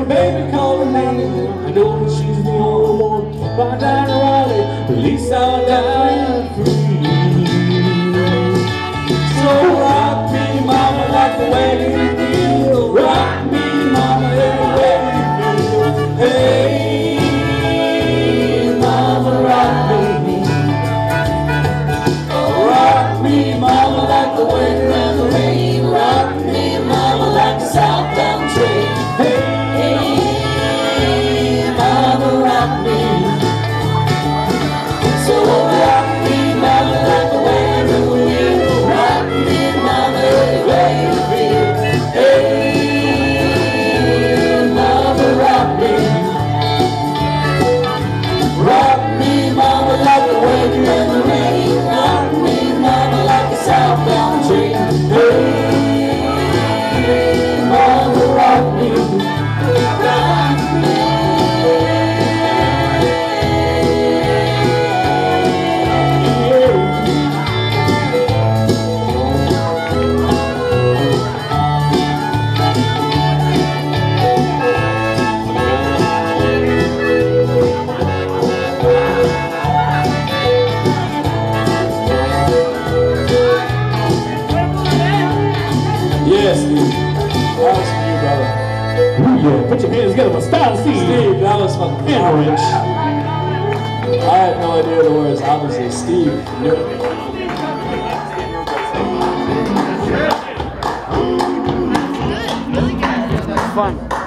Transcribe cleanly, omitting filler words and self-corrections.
baby call her name. I know that she's the only one. Right down to Raleigh, at least I'll die free. So rock me, mama, like the wagon wheel. Rock me, mama, every way you feel. Hey, mama, rock me. Rock me, mama, like the wind and the rain. Rock me, mama, like the southbound train. Hey, mama, rock me. So rock me, mama, like the wind and the wind. Rock me, mama, every way you feel. Hey, mama, rock me. Rock me, mama, like the wind and the rain. Rock me, mama, like a southbound train. Hey, mama, rock me. Rock me. Yes, Steve. That was for you, brother. Ooh, yeah. Put your hands together for Style Steve. Steve, that was fucking Rich. I had no idea the words. Obviously, Steve knew it. Fun.